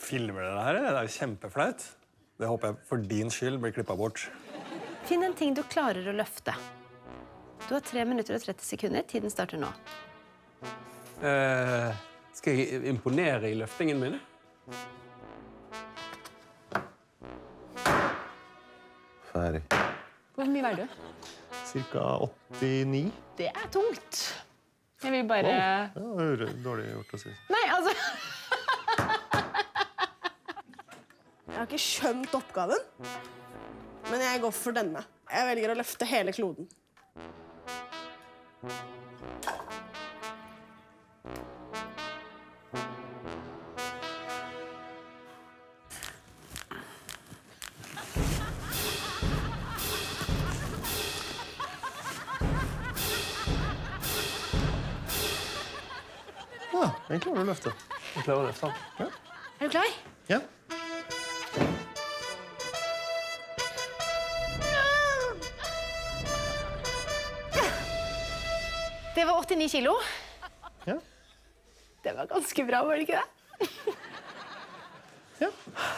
filmer dere her? Det er jo kjempeflaut. Det håper jeg for din skyld blir klippet bort. Finn en ting du klarer å løfte. Du har 3 minutter og 30 sekunder. Tiden starter nå. Skal jeg imponere i løftingen min? Ferdig. Hvor mye veier du? Cirka 89. Det er tungt. Jeg vil bare... Ja, dårlig gjort å si. Nei, altså... Jeg har ikke skjønt oppgaven, men jeg går for denne. Jeg velger å løfte hele kloden. Ja, jeg klarer å løfte. Jeg klarer å løfte den. Ja. Er du klar? Ja. Det var 89 kilo. Ja. Det var ganske bra, var det ikke det? Ja.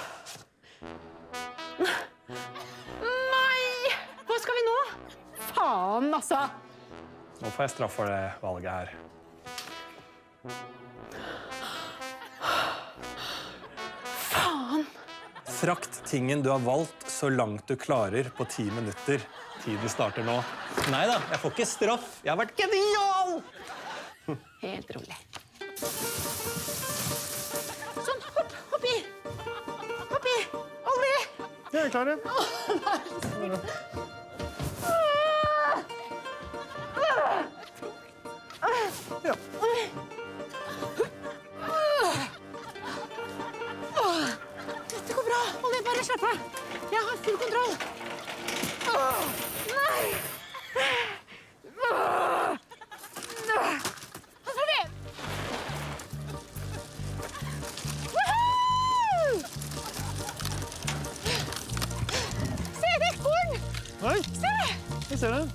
Nei! Hva skal vi nå? Faen, altså! Nå får jeg straff for det valget her. Faen! Frakt tingen du har valgt så langt du klarer på 10 minutter. Tiden starter nå. Neida, jeg får ikke straff. Jeg har vært genial! Helt rolig. Sånn, hopp i! Hopp i! Olli! Jeg er klar, ja. Ja. Dette går bra. Olli, bare slapp av. Jeg har full kontroll. Nei! Nå får vi! Woohoo! Se, det er et korn! Oi, Se! jeg ser det.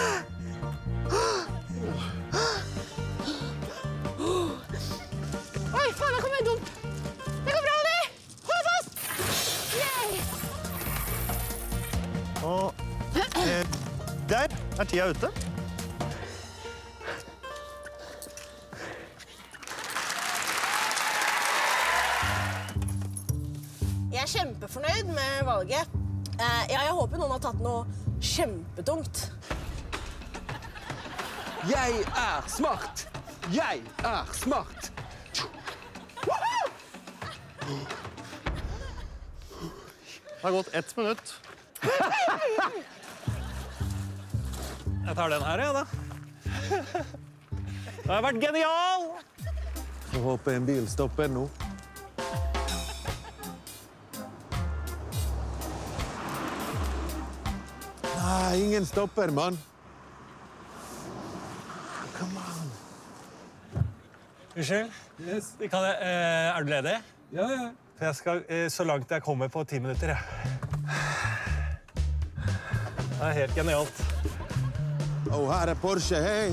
Oi, faen, der kommer en dump. Det går bra, Olli! Hold fast! Yay! Og der er tida ute. Jeg er kjempefornøyd med valget. Jeg håper noen har tatt noe kjempetungt. Jeg er smart! Jeg er smart! Det har gått 1 minutt. Jeg tar den her, ja, da. Da har jeg vært genial! Jeg håper en bil stopper nå. Nei, ingen stopper, mann. Come on. Unnskyld? Er du ledig? Ja, ja. For jeg skal så langt jeg kommer på 10 minutter, jeg. Det er helt genialt. Å, her er Porsche, hei.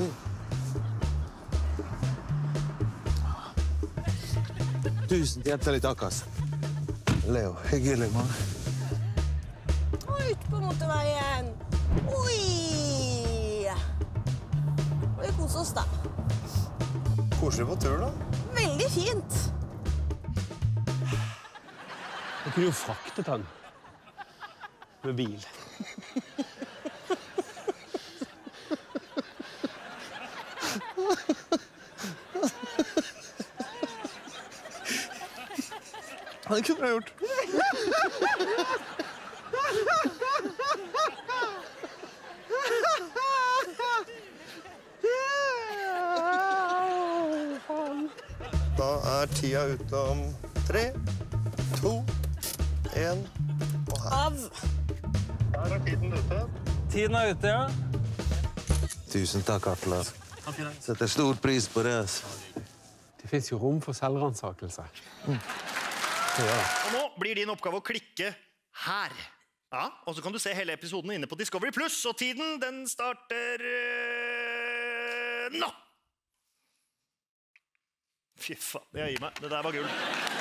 Tusen hjertelig takk, ass. Leo, hyggelig, mann. Ut på motorveien. Oi! Vi koser oss, da. Koselig på tur, da. Veldig fint. Jeg kunne jo fraktet han med bil. Det kunne jeg gjort. Da er tida ute om 3, 2, 1 og her. Av. Her er tiden ute. Tiden er ute, ja. Tusen takk, Atle. Setter stor pris på det. Det finnes jo rom for selvransakelse. Og nå blir din oppgave å klikke her. Ja, og så kan du se hele episoden inne på Discovery+, og tiden, den starter nå! Fy faen, det gir meg. Det der var gull.